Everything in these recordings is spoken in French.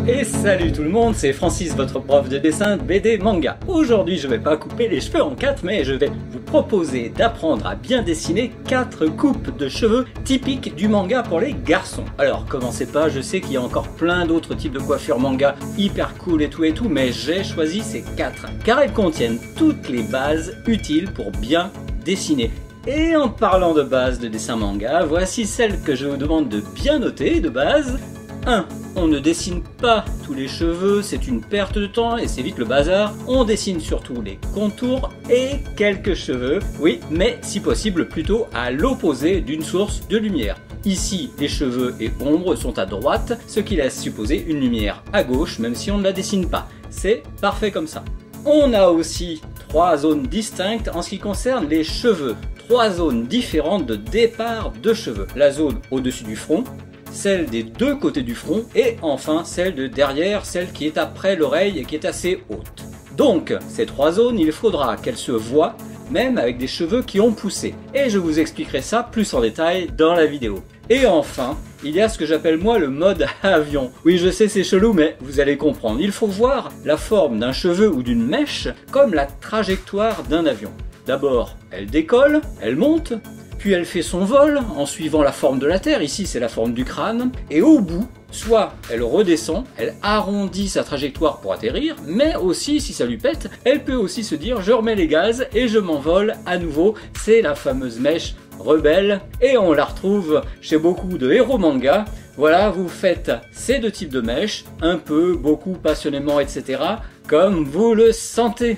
Et salut tout le monde, c'est Francis, votre prof de dessin BD manga. Aujourd'hui je vais pas couper les cheveux en 4, mais je vais vous proposer d'apprendre à bien dessiner 4 coupes de cheveux typiques du manga pour les garçons. Alors commencez pas, je sais qu'il y a encore plein d'autres types de coiffures manga hyper cool et tout, mais j'ai choisi ces 4 car elles contiennent toutes les bases utiles pour bien dessiner. Et en parlant de base de dessin manga, voici celles que je vous demande de bien noter de base. 1. On ne dessine pas tous les cheveux, c'est une perte de temps et c'est vite le bazar. On dessine surtout les contours et quelques cheveux, oui, mais si possible plutôt à l'opposé d'une source de lumière. Ici, les cheveux et ombres sont à droite, ce qui laisse supposer une lumière à gauche, même si on ne la dessine pas. C'est parfait comme ça. On a aussi 3 zones distinctes en ce qui concerne les cheveux. 3 zones différentes de départ de cheveux. La zone au-dessus du front, celle des deux côtés du front et enfin celle de derrière, celle qui est après l'oreille et qui est assez haute. Donc ces 3 zones, il faudra qu'elles se voient même avec des cheveux qui ont poussé. Et je vous expliquerai ça plus en détail dans la vidéo. Et enfin, il y a ce que j'appelle moi le mode avion. Oui, je sais, c'est chelou, mais vous allez comprendre. Il faut voir la forme d'un cheveu ou d'une mèche comme la trajectoire d'un avion. D'abord, elle décolle, elle monte, puis elle fait son vol en suivant la forme de la Terre, ici c'est la forme du crâne, et au bout, soit elle redescend, elle arrondit sa trajectoire pour atterrir, mais aussi, si ça lui pète, elle peut aussi se dire je remets les gaz et je m'envole à nouveau, c'est la fameuse mèche rebelle, et on la retrouve chez beaucoup de héros manga. Voilà, vous faites ces deux types de mèches, un peu, beaucoup, passionnément, etc., comme vous le sentez.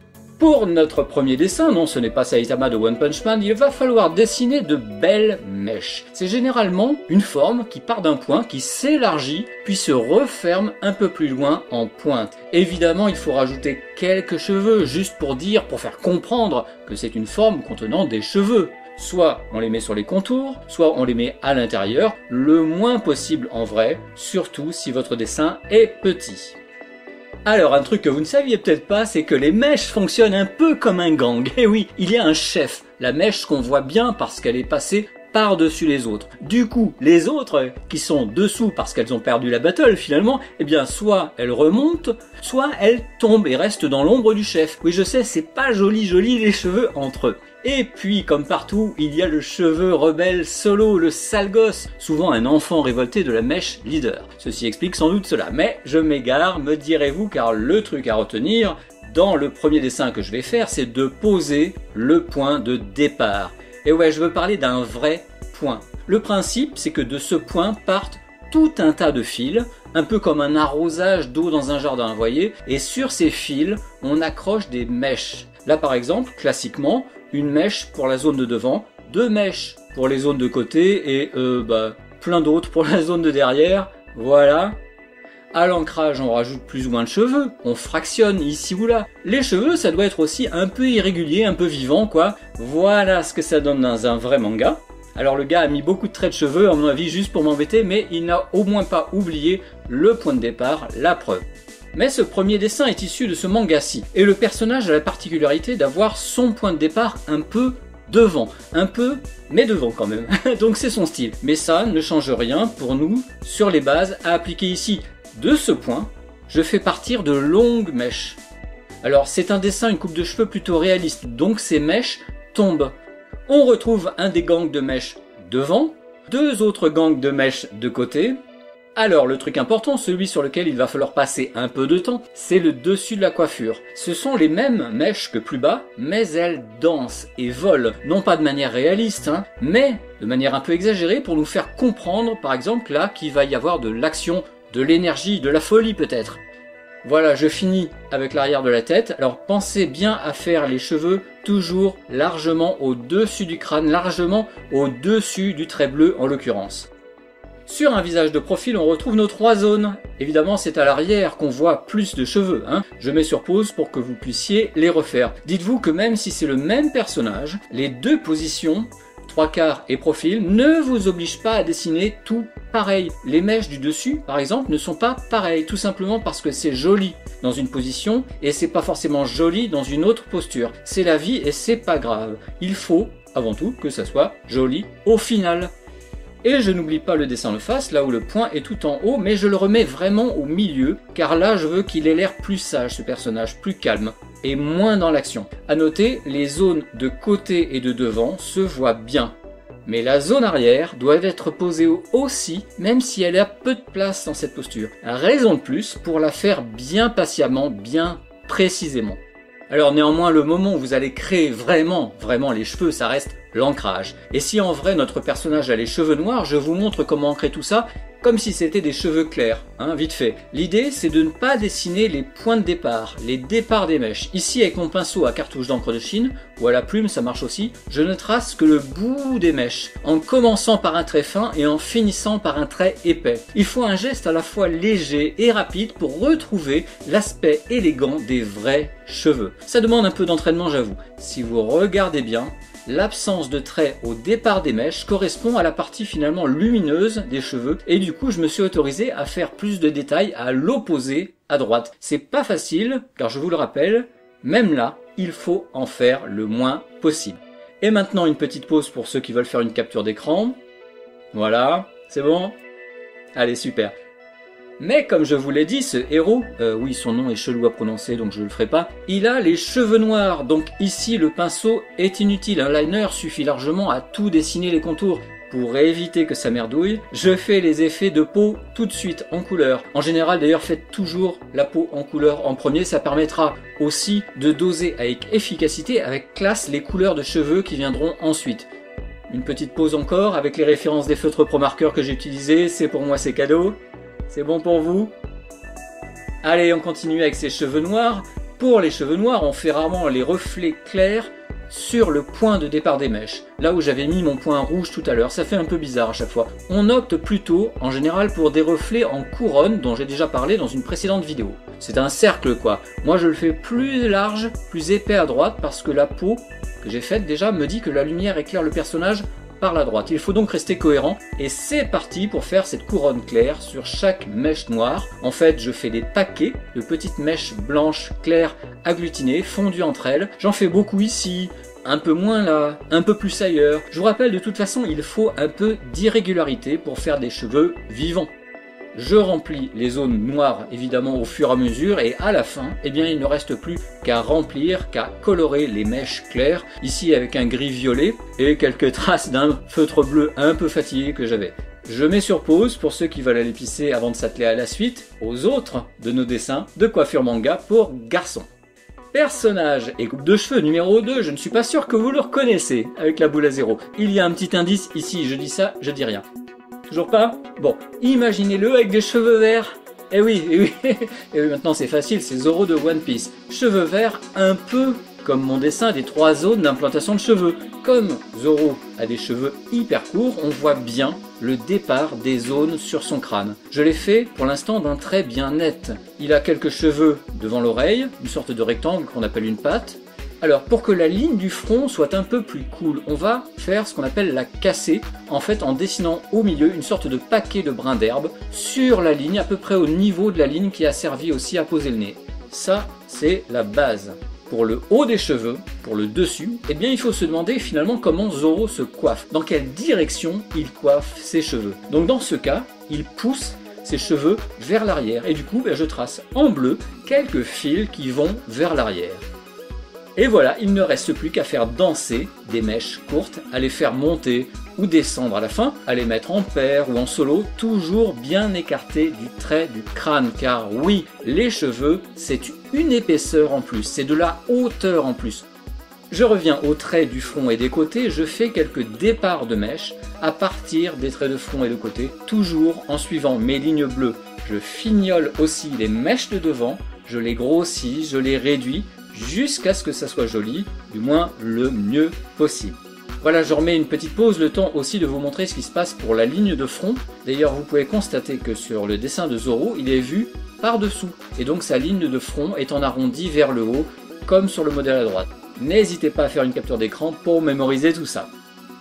Pour notre premier dessin, non ce n'est pas Saitama de One Punch Man, il va falloir dessiner de belles mèches. C'est généralement une forme qui part d'un point, qui s'élargit, puis se referme un peu plus loin en pointe. Évidemment, il faut rajouter quelques cheveux, juste pour faire comprendre que c'est une forme contenant des cheveux. Soit on les met sur les contours, soit on les met à l'intérieur, le moins possible en vrai, surtout si votre dessin est petit. Alors un truc que vous ne saviez peut-être pas, c'est que les mèches fonctionnent un peu comme un gang. Et oui, il y a un chef, la mèche qu'on voit bien parce qu'elle est passée par-dessus les autres. Du coup, les autres qui sont dessous parce qu'elles ont perdu la battle finalement, eh bien soit elles remontent, soit elles tombent et restent dans l'ombre du chef. Oui je sais, c'est pas joli les cheveux entre eux. Et puis, comme partout, il y a le cheveu rebelle solo, le sale gosse, souvent un enfant révolté de la mèche leader. Ceci explique sans doute cela, mais je m'égare, me direz-vous, car le truc à retenir, dans le premier dessin que je vais faire, c'est de poser le point de départ. Et ouais, je veux parler d'un vrai point. Le principe, c'est que de ce point partent tout un tas de fils, un peu comme un arrosage d'eau dans un jardin, vous voyez, et sur ces fils, on accroche des mèches. Là par exemple, classiquement, une mèche pour la zone de devant, 2 mèches pour les zones de côté et plein d'autres pour la zone de derrière, voilà. À l'ancrage, on rajoute plus ou moins de cheveux, on fractionne ici ou là. Les cheveux, ça doit être aussi un peu irrégulier, un peu vivant quoi. Voilà ce que ça donne dans un vrai manga. Alors le gars a mis beaucoup de traits de cheveux, à mon avis, juste pour m'embêter, mais il n'a au moins pas oublié le point de départ, la preuve. Mais ce premier dessin est issu de ce manga-ci, et le personnage a la particularité d'avoir son point de départ un peu devant, mais devant quand même, donc c'est son style. Mais ça ne change rien pour nous sur les bases à appliquer ici. De ce point, je fais partir de longues mèches. Alors c'est un dessin, une coupe de cheveux plutôt réaliste, donc ces mèches tombent. On retrouve un des gangs de mèches devant, 2 autres gangs de mèches de côté. Alors le truc important, celui sur lequel il va falloir passer un peu de temps, c'est le dessus de la coiffure. Ce sont les mêmes mèches que plus bas, mais elles dansent et volent, non pas de manière réaliste, mais de manière un peu exagérée pour nous faire comprendre par exemple là qu'il va y avoir de l'action, de l'énergie, de la folie peut-être. Voilà, je finis avec l'arrière de la tête. Alors pensez bien à faire les cheveux toujours largement au-dessus du crâne, largement au-dessus du trait bleu en l'occurrence. Sur un visage de profil, on retrouve nos 3 zones. Évidemment, c'est à l'arrière qu'on voit plus de cheveux. Je mets sur pause pour que vous puissiez les refaire. Dites-vous que même si c'est le même personnage, les 2 positions, 3/4 et profil, ne vous obligent pas à dessiner tout pareil. Les mèches du dessus, par exemple, ne sont pas pareilles, tout simplement parce que c'est joli dans une position et c'est pas forcément joli dans une autre posture. C'est la vie et c'est pas grave. Il faut, avant tout, que ça soit joli au final. Et je n'oublie pas le dessin de face, là où le point est tout en haut, mais je le remets vraiment au milieu, car là je veux qu'il ait l'air plus sage ce personnage, plus calme, et moins dans l'action. A noter, les zones de côté et de devant se voient bien. Mais la zone arrière doit être posée aussi, même si elle a peu de place dans cette posture. Raison de plus pour la faire bien patiemment, bien précisément. Alors néanmoins, le moment où vous allez créer vraiment les cheveux, ça reste l'ancrage. Et si en vrai notre personnage a les cheveux noirs, je vous montre comment ancrer tout ça, comme si c'était des cheveux clairs, vite fait. L'idée, c'est de ne pas dessiner les points de départ, les départs des mèches. Ici, avec mon pinceau à cartouche d'encre de Chine, ou à la plume, ça marche aussi, je ne trace que le bout des mèches, en commençant par un trait fin et en finissant par un trait épais. Il faut un geste à la fois léger et rapide pour retrouver l'aspect élégant des vrais cheveux. Ça demande un peu d'entraînement, j'avoue. Si vous regardez bien, l'absence de trait au départ des mèches correspond à la partie finalement lumineuse des cheveux et du coup je me suis autorisé à faire plus de détails à l'opposé à droite. C'est pas facile car je vous le rappelle, même là il faut en faire le moins possible. Et maintenant une petite pause pour ceux qui veulent faire une capture d'écran. Voilà, c'est bon? Allez, super. Mais comme je vous l'ai dit, ce héros, oui son nom est chelou à prononcer donc je le ferai pas, il a les cheveux noirs, donc ici le pinceau est inutile, un liner suffit largement à tout dessiner les contours. Pour éviter que ça merdouille, je fais les effets de peau tout de suite en couleur. En général d'ailleurs faites toujours la peau en couleur en premier, ça permettra aussi de doser avec efficacité, avec classe les couleurs de cheveux qui viendront ensuite. Une petite pause encore avec les références des feutres Pro Marker que j'ai utilisés, c'est pour moi c'est cadeau. C'est bon pour vous? Allez, on continue avec ces cheveux noirs. Pour les cheveux noirs, on fait rarement les reflets clairs sur le point de départ des mèches. Là où j'avais mis mon point rouge tout à l'heure, ça fait un peu bizarre à chaque fois. On opte plutôt, en général, pour des reflets en couronne, dont j'ai déjà parlé dans une précédente vidéo. C'est un cercle quoi. Moi je le fais plus large, plus épais à droite, parce que la peau que j'ai faite déjà me dit que la lumière éclaire le personnage par la droite. Il faut donc rester cohérent et c'est parti pour faire cette couronne claire sur chaque mèche noire. En fait, je fais des paquets de petites mèches blanches claires agglutinées, fondues entre elles. J'en fais beaucoup ici, un peu moins là, un peu plus ailleurs. Je vous rappelle, de toute façon, il faut un peu d'irrégularité pour faire des cheveux vivants. Je remplis les zones noires évidemment au fur et à mesure et à la fin, eh bien il ne reste plus qu'à remplir, qu'à colorer les mèches claires, ici avec un gris violet et quelques traces d'un feutre bleu un peu fatigué que j'avais. Je mets sur pause pour ceux qui veulent aller pisser avant de s'atteler à la suite, aux autres de nos dessins de coiffure manga pour garçons. Personnage et coupe de cheveux numéro 2, je ne suis pas sûr que vous le reconnaissez avec la boule à zéro. Il y a un petit indice ici, je dis ça, je dis rien. Toujours pas? Bon, imaginez-le avec des cheveux verts. Eh oui, et oui, maintenant c'est facile, c'est Zoro de One Piece. Cheveux verts un peu comme mon dessin des 3 zones d'implantation de cheveux. Comme Zoro a des cheveux hyper courts, on voit bien le départ des zones sur son crâne. Je l'ai fait pour l'instant d'un trait bien net. Il a quelques cheveux devant l'oreille, une sorte de rectangle qu'on appelle une patte. Alors, pour que la ligne du front soit un peu plus cool, on va faire ce qu'on appelle la casser, en fait en dessinant au milieu une sorte de paquet de brins d'herbe sur la ligne, à peu près au niveau de la ligne qui a servi aussi à poser le nez. Ça, c'est la base. Pour le haut des cheveux, pour le dessus, eh bien il faut se demander finalement comment Zoro se coiffe, dans quelle direction il coiffe ses cheveux. Donc dans ce cas, il pousse ses cheveux vers l'arrière, et du coup je trace en bleu quelques fils qui vont vers l'arrière. Et voilà, il ne reste plus qu'à faire danser des mèches courtes, à les faire monter ou descendre à la fin, à les mettre en paire ou en solo, toujours bien écartés du trait du crâne. Car oui, les cheveux, c'est une épaisseur en plus, c'est de la hauteur en plus. Je reviens aux traits du front et des côtés, je fais quelques départs de mèches à partir des traits de front et de côté, toujours en suivant mes lignes bleues. Je fignole aussi les mèches de devant, je les grossis, je les réduis, jusqu'à ce que ça soit joli, du moins le mieux possible. Voilà, je remets une petite pause, le temps aussi de vous montrer ce qui se passe pour la ligne de front. D'ailleurs, vous pouvez constater que sur le dessin de Zoro, il est vu par-dessous. Et donc sa ligne de front est en arrondi vers le haut, comme sur le modèle à droite. N'hésitez pas à faire une capture d'écran pour mémoriser tout ça.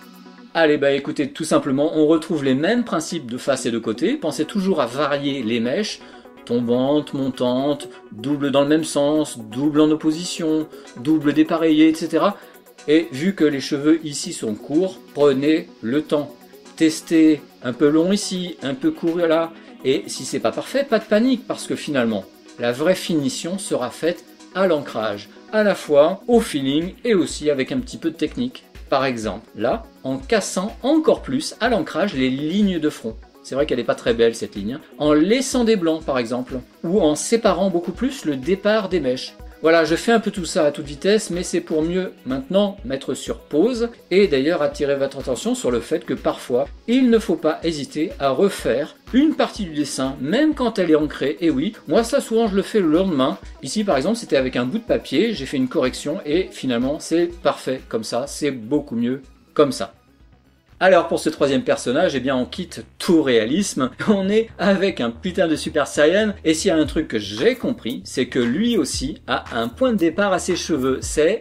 Allez, bah écoutez, tout simplement, on retrouve les mêmes principes de face et de côté. Pensez toujours à varier les mèches, tombante, montante, double dans le même sens, double en opposition, double dépareillé, etc. Et vu que les cheveux ici sont courts, prenez le temps. tester un peu long ici, un peu court là. Et si c'est pas parfait, pas de panique, parce que finalement, la vraie finition sera faite à l'ancrage, à la fois au feeling et aussi avec un petit peu de technique. Par exemple, là, en cassant encore plus à l'ancrage les lignes de front. C'est vrai qu'elle n'est pas très belle cette ligne, hein. En laissant des blancs par exemple, ou en séparant beaucoup plus le départ des mèches. Voilà, je fais un peu tout ça à toute vitesse, mais c'est pour mieux maintenant mettre sur pause et d'ailleurs attirer votre attention sur le fait que parfois, il ne faut pas hésiter à refaire une partie du dessin, même quand elle est ancrée. Et oui, moi ça souvent je le fais le lendemain. Ici par exemple, c'était avec un bout de papier, j'ai fait une correction et finalement c'est parfait comme ça, c'est beaucoup mieux comme ça. Alors pour ce troisième personnage, eh bien on quitte tout réalisme, on est avec un putain de Super Saiyan, et s'il y a un truc que j'ai compris, c'est que lui aussi a un point de départ à ses cheveux, c'est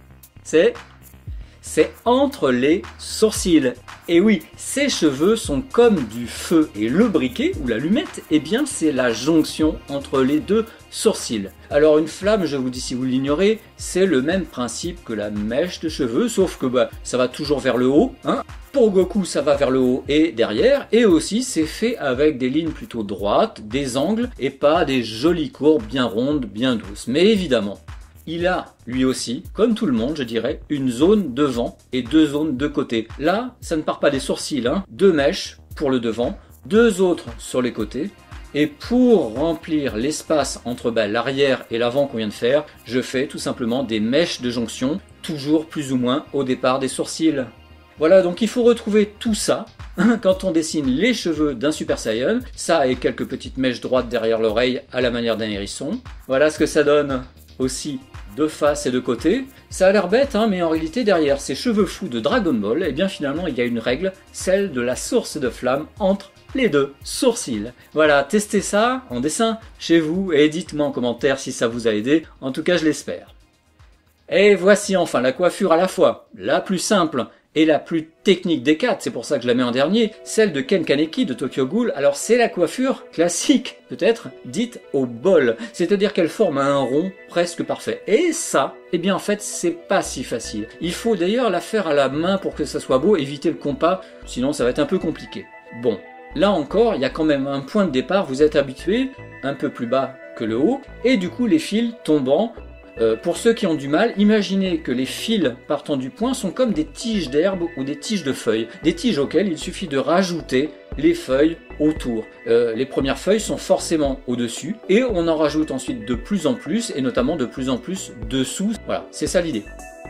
entre les sourcils. Et oui, ses cheveux sont comme du feu, et le briquet ou l'allumette, eh bien c'est la jonction entre les deux sourcils. Alors une flamme, je vous dis si vous l'ignorez, c'est le même principe que la mèche de cheveux, sauf que ça va toujours vers le haut, hein. Pour Goku, ça va vers le haut et derrière, et aussi c'est fait avec des lignes plutôt droites, des angles, et pas des jolies courbes bien rondes, bien douces. Mais évidemment, il a, lui aussi, comme tout le monde, je dirais, une zone devant et deux zones de côté. Là, ça ne part pas des sourcils, hein. Deux mèches pour le devant, deux autres sur les côtés. Et pour remplir l'espace entre l'arrière et l'avant qu'on vient de faire, je fais tout simplement des mèches de jonction, toujours plus ou moins au départ des sourcils. Voilà, donc il faut retrouver tout ça quand on dessine les cheveux d'un Super Saiyan. Ça et quelques petites mèches droites derrière l'oreille à la manière d'un hérisson. Voilà ce que ça donne aussi de face et de côté. Ça a l'air bête, hein, mais en réalité derrière ces cheveux fous de Dragon Ball, eh bien finalement il y a une règle, celle de la source de flamme entre les deux sourcils. Voilà, testez ça en dessin chez vous et dites-moi en commentaire si ça vous a aidé. En tout cas, je l'espère. Et voici enfin la coiffure à la fois la plus simple et la plus technique des quatre, c'est pour ça que je la mets en dernier, celle de Ken Kaneki de Tokyo Ghoul. Alors c'est la coiffure classique, peut-être, dite au bol, c'est-à-dire qu'elle forme un rond presque parfait. Et ça, eh bien en fait, c'est pas si facile. Il faut d'ailleurs la faire à la main pour que ça soit beau, éviter le compas, sinon ça va être un peu compliqué. Bon, là encore, il y a quand même un point de départ, vous êtes habitué, un peu plus bas que le haut, et du coup les fils tombant. Pour ceux qui ont du mal, imaginez que les fils partant du point sont comme des tiges d'herbe ou des tiges de feuilles. Des tiges auxquelles il suffit de rajouter les feuilles autour. Les premières feuilles sont forcément au-dessus et on en rajoute ensuite de plus en plus et notamment de plus en plus dessous. Voilà, c'est ça l'idée.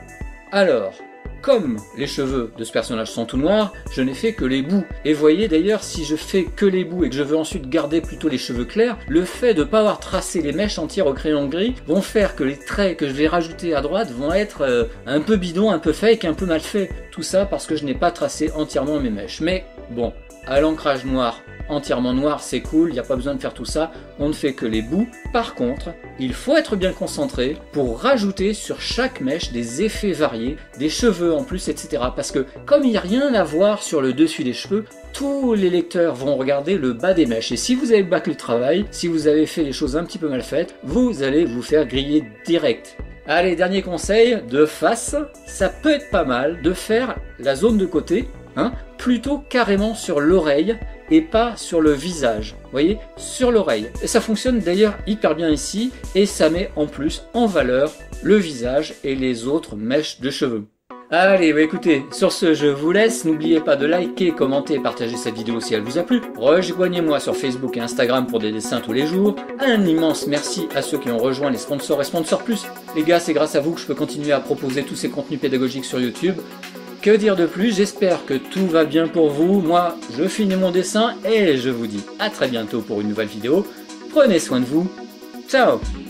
Alors, comme les cheveux de ce personnage sont tout noirs, je n'ai fait que les bouts. Et voyez d'ailleurs, si je fais que les bouts et que je veux ensuite garder plutôt les cheveux clairs, le fait de ne pas avoir tracé les mèches entières au crayon gris vont faire que les traits que je vais rajouter à droite vont être un peu bidons, un peu fake, un peu mal fait. Tout ça parce que je n'ai pas tracé entièrement mes mèches. Mais bon, à l'ancrage noir, entièrement noir, c'est cool, il n'y a pas besoin de faire tout ça, on ne fait que les bouts. Par contre, il faut être bien concentré pour rajouter sur chaque mèche des effets variés, des cheveux en plus, etc. Parce que comme il n'y a rien à voir sur le dessus des cheveux, tous les lecteurs vont regarder le bas des mèches. Et si vous avez bâclé le travail, si vous avez fait les choses un petit peu mal faites, vous allez vous faire griller direct. Allez, dernier conseil, de face, ça peut être pas mal de faire la zone de côté, hein, plutôt carrément sur l'oreille et pas sur le visage, vous voyez, sur l'oreille. Et ça fonctionne d'ailleurs hyper bien ici et ça met en plus en valeur le visage et les autres mèches de cheveux. Allez, écoutez, sur ce, je vous laisse. N'oubliez pas de liker, commenter et partager cette vidéo si elle vous a plu. Rejoignez-moi sur Facebook et Instagram pour des dessins tous les jours. Un immense merci à ceux qui ont rejoint les sponsors et sponsors plus. Les gars, c'est grâce à vous que je peux continuer à proposer tous ces contenus pédagogiques sur YouTube. Que dire de plus? J'espère que tout va bien pour vous. Moi, je finis mon dessin et je vous dis à très bientôt pour une nouvelle vidéo. Prenez soin de vous. Ciao!